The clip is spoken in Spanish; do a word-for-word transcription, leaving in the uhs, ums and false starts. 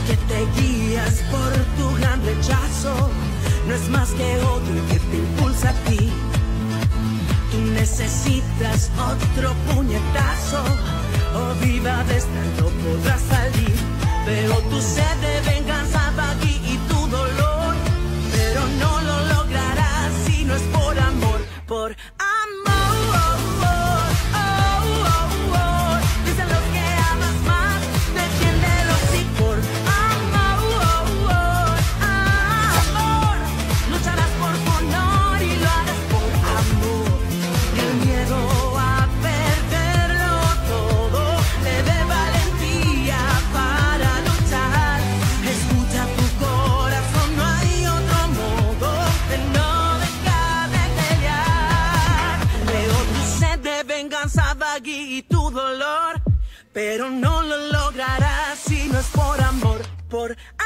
que te guías por tu gran rechazo no es más que odio que te impulsa a ti. Tú necesitas otro puñetazo o viva de esta no podrás salir. Veo tu sed de venganza, Baggy, y tu dolor, pero no lo lograrás si no es por amor, por amor. Baggy, y tu dolor, pero no lo lograrás si no es por amor, por